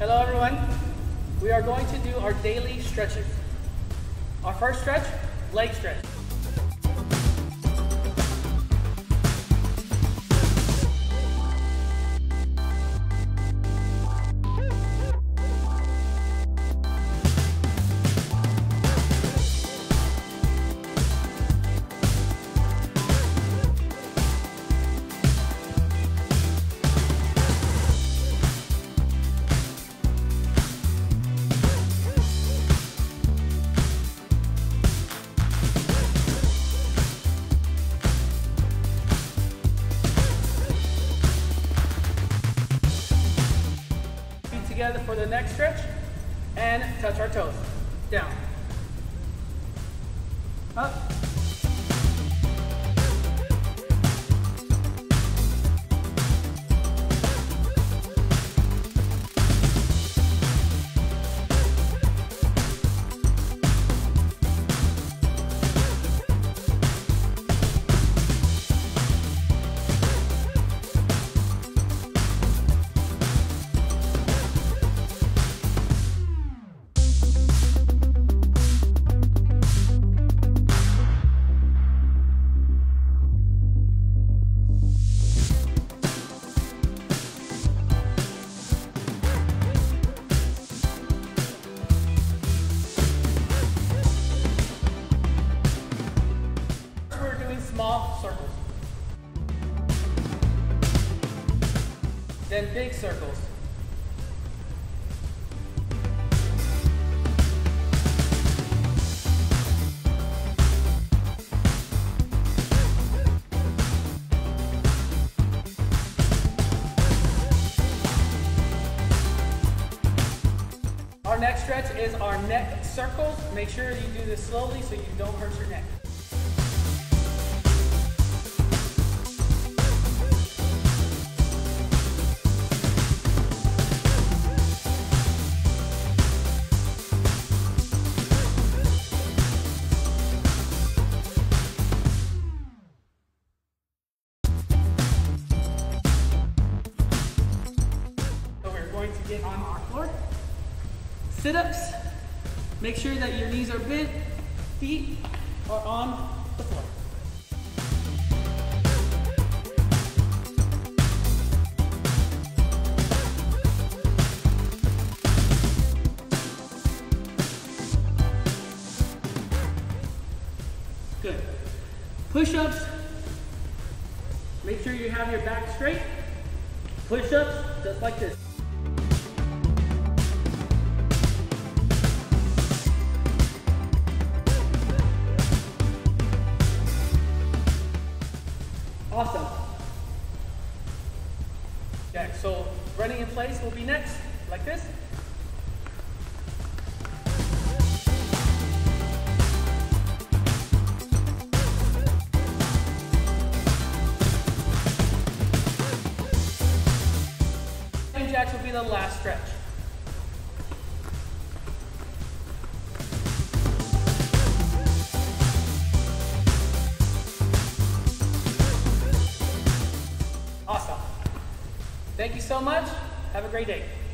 Hello everyone. We are going to do our daily stretches. Our first stretch, leg stretch. Together for the next stretch and touch our toes. Down. Up. Small circles, then big circles, our next stretch is our neck circles. Make sure you do this slowly so you don't hurt your neck. To get on our floor. Sit-ups. Make sure that your knees are bent, feet are on the floor. Good. Push-ups. Make sure you have your back straight. Push-ups just like this. Awesome. Okay, so running in place will be next, like this. And jacks will be the last stretch. Awesome. Thank you so much. Have a great day.